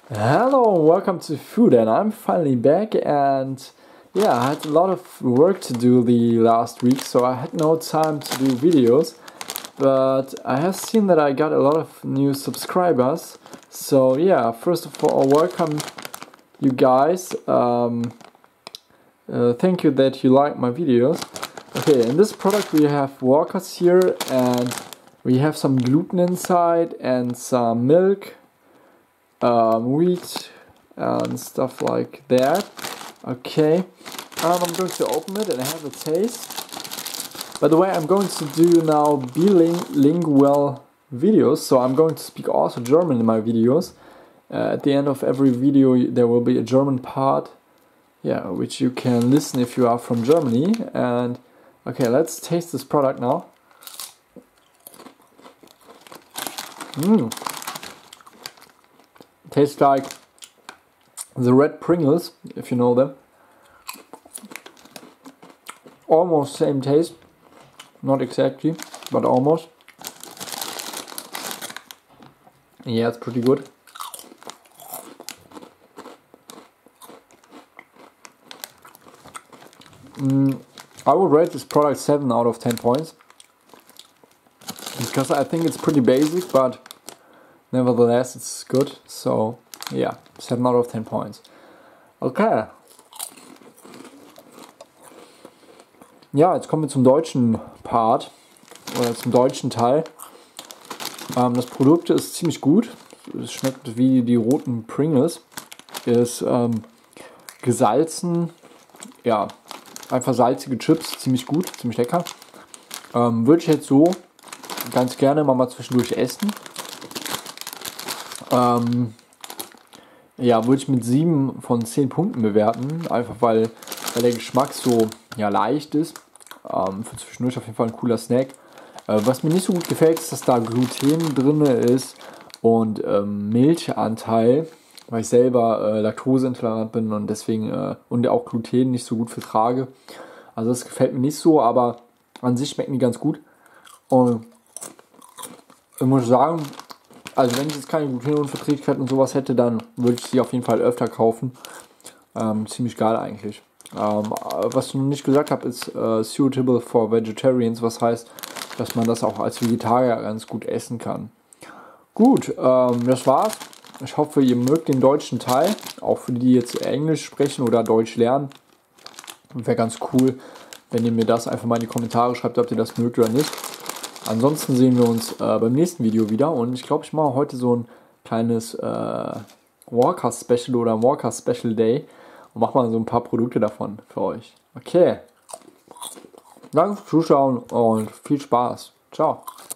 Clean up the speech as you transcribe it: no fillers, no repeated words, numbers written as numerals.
Hello, welcome to Food, and I'm finally back. And yeah, I had a lot of work to do the last week, so I had no time to do videos. But I have seen that I got a lot of new subscribers. So yeah, first of all, welcome you guys. Thank you that you like my videos. Okay, in this product we have Walkers here, and we have some gluten inside and some milk. Wheat and stuff like that. Okay, I'm going to open it and have a taste. By the way, I'm going to do now bilingual videos, so I'm going to speak also German in my videos. At the end of every video there will be a German part, yeah, which you can listen if you are from Germany. And okay, let's taste this product now. Tastes like the red Pringles, if you know them. Almost same taste, not exactly, but almost. Yeah, it's pretty good. I would rate this product 7 out of 10 points. Because I think it's pretty basic, but nevertheless, it's good, so yeah, 7 out of 10 points. Okay. Ja, jetzt kommen wir zum deutschen Part, oder zum deutschen Teil. Das Produkt ist ziemlich gut. Es schmeckt wie die roten Pringles. Ist gesalzen, ja, einfach salzige Chips, ziemlich gut, ziemlich lecker. Würde ich jetzt so ganz gerne mal zwischendurch essen. Ja, würde ich mit 7 von 10 Punkten bewerten, einfach weil der Geschmack so ja, leicht ist. Für zwischendurch auf jeden Fall ein cooler Snack. Was mir nicht so gut gefällt, ist, dass da Gluten drin ist und Milchanteil, weil ich selber laktoseintolerant bin und deswegen und auch Gluten nicht so gut vertrage. Also das gefällt mir nicht so, aber an sich schmecken die ganz gut. Und ich muss sagen, also wenn ich jetzt keine Glutenunverträglichkeit und sowas hätte, dann würde ich sie auf jeden Fall öfter kaufen. Ziemlich geil eigentlich. Was ich noch nicht gesagt habe, ist suitable for vegetarians, was heißt, dass man das auch als Vegetarier ganz gut essen kann. Gut, das war's. Ich hoffe, ihr mögt den deutschen Teil, auch für die, die jetzt Englisch sprechen oder Deutsch lernen. Wäre ganz cool, wenn ihr mir das einfach mal in die Kommentare schreibt, ob ihr das mögt oder nicht. Ansonsten sehen wir uns beim nächsten Video wieder, und ich glaube, ich mache heute so ein kleines Walker Special oder Walker Special Day und mache mal so ein paar Produkte davon für euch. Okay, danke fürs Zuschauen und viel Spaß. Ciao.